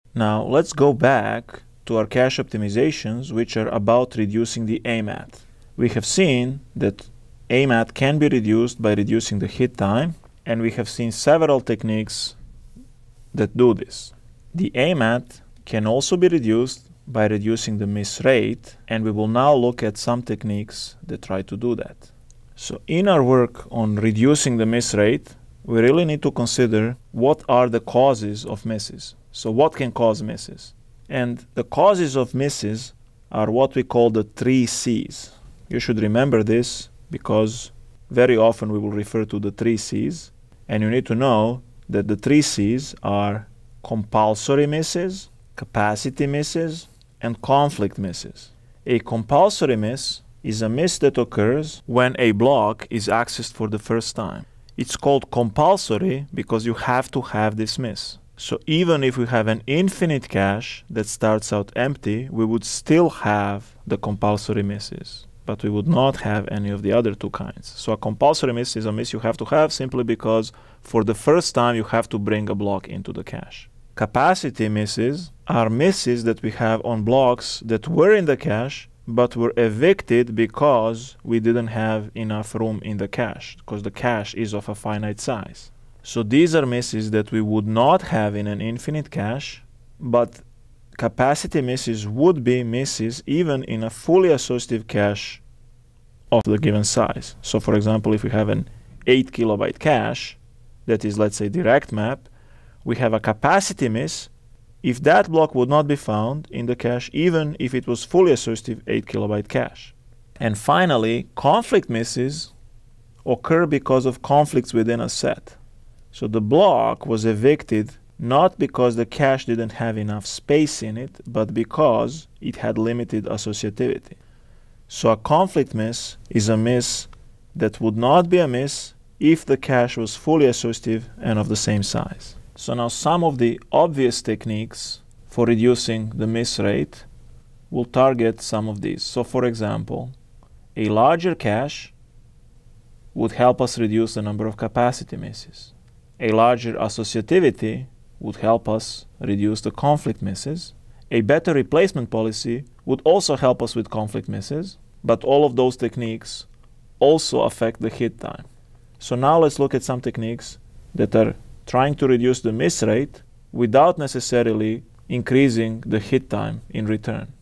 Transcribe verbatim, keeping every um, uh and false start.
Now let's go back to our cache optimizations, which are about reducing the A M A T. We have seen that A M A T can be reduced by reducing the hit time, and we have seen several techniques that do this. The A M A T can also be reduced by reducing the miss rate, and we will now look at some techniques that try to do that. So in our work on reducing the miss rate, we really need to consider what are the causes of misses. So what can cause misses? And the causes of misses are what we call the three C's. You should remember this because very often we will refer to the three C's, and you need to know that the three C's are compulsory misses, capacity misses, and conflict misses. A compulsory miss is a miss that occurs when a block is accessed for the first time. It's called compulsory because you have to have this miss. So even if we have an infinite cache that starts out empty, we would still have the compulsory misses, but we would not have any of the other two kinds. So a compulsory miss is a miss you have to have simply because for the first time you have to bring a block into the cache. Capacity misses are misses that we have on blocks that were in the cache but were evicted because we didn't have enough room in the cache, because the cache is of a finite size. So these are misses that we would not have in an infinite cache, but capacity misses would be misses even in a fully associative cache of the given size. So for example, if we have an eight kilobyte cache that is, let's say, direct map, we have a capacity miss if that block would not be found in the cache even if it was fully associative eight kilobyte cache. And finally, conflict misses occur because of conflicts within a set. So the block was evicted not because the cache didn't have enough space in it, but because it had limited associativity. So a conflict miss is a miss that would not be a miss if the cache was fully associative and of the same size. So now some of the obvious techniques for reducing the miss rate will target some of these. So for example, a larger cache would help us reduce the number of capacity misses. A larger associativity would help us reduce the conflict misses. A better replacement policy would also help us with conflict misses, but all of those techniques also affect the hit time. So now let's look at some techniques that are trying to reduce the miss rate without necessarily increasing the hit time in return.